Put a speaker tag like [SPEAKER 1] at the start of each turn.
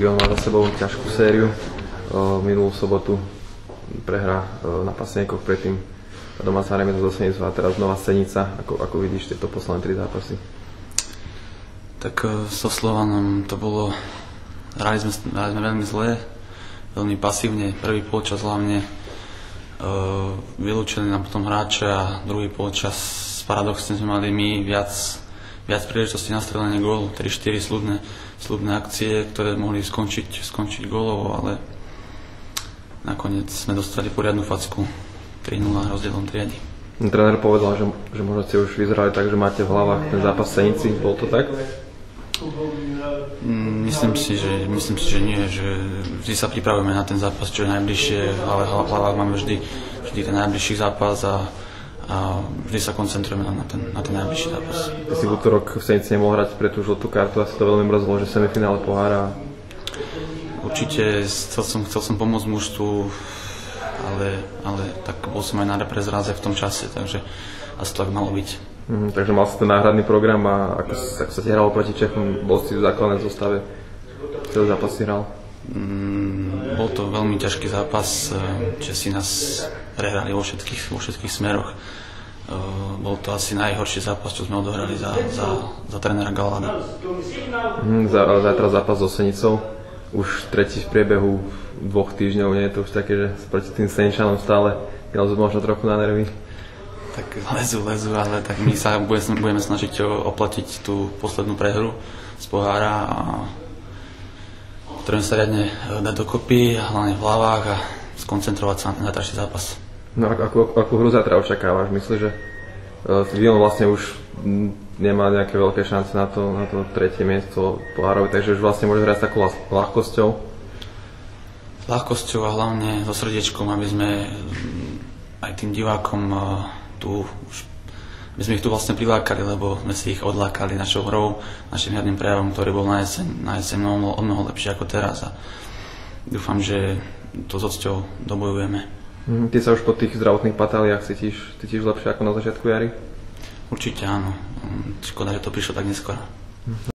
[SPEAKER 1] Lyon má za sebou ťažkú sériu. Minulú sobotu prehra na Paseníkoch, predtým domáca remíza zo Senicou a teraz Nová Senica. Ako vidíš tieto posledné 3 zápasy?
[SPEAKER 2] Tak so Slovanom to bolo, hrali sme veľmi zle, veľmi pasívne, prvý polčas hlavne vylúčili nám potom hráče a druhý polčas paradoxne sme mali my viac príležitostí na strelenie gólu, 3-4 slubné akcie, ktoré mohli skončiť gólovo, ale nakoniec sme dostali poriadnu facku 3-0 rozdielom triedy.
[SPEAKER 1] Tréner povedal, že možno ste už vyzerali tak, že máte v hlavách ten zápas v Senici, bol to tak?
[SPEAKER 2] Myslím si, že nie, že vždy sa pripravujeme na ten zápas, čo je najbližšie, ale v hlavách máme vždy ten najbližší zápas a vždy sa koncentrujeme na ten najbližší zápas.
[SPEAKER 1] Ty si v útorok v Senici nemohol hrať pre tú žltú kartu, asi to veľmi mrzelo, že semifinále pohára.
[SPEAKER 2] Určite chcel som pomôcť mužstvu, ale tak bol som aj na reprezráze v tom čase, takže asi to tak malo byť.
[SPEAKER 1] Takže mal si ten náhradný program a ako sa ti hralo proti Čechom, bol si v základnej zostave, celý zápas si hral?
[SPEAKER 2] Bol to veľmi ťažký zápas, Česi nás prehrali vo všetkých smeroch. Bol to asi najhorší zápas, čo sme odohrali za trénera Galláda.
[SPEAKER 1] Zajtra zápas so Senicou, už tretí v priebehu 2 týždňov, nie je to už také, že proti tým Seničanom stále lezú možno trochu na nervy?
[SPEAKER 2] Tak lezú, ale tak my sa budeme snažiť oplatiť tú poslednú prehru z pohára a potrebujeme sa riadne dať dokopy, hlavne v hlavách a skoncentrovať sa na najdražší zápas.
[SPEAKER 1] No akú hru zajtra očakávaš? Myslíš, že Lyon vlastne už nemá nejaké veľké šance na to 3. miesto pohárovi, takže už vlastne môže hrať s takou ľahkosťou?
[SPEAKER 2] S ľahkosťou a hlavne so srdiečkom, aby sme aj tým divákom my sme ich tu vlastne prilákali, lebo sme si ich odlákali našou hrou, našim herným prejavom, ktorý bol na jeseň o mnoho lepší ako teraz a dúfam, že to s odsťou dobojujeme.
[SPEAKER 1] Ty sa už po tých zdravotných patáliách cítiš lepšie ako na začiatku jary?
[SPEAKER 2] Určite áno. Škoda, že to prišlo tak neskoro.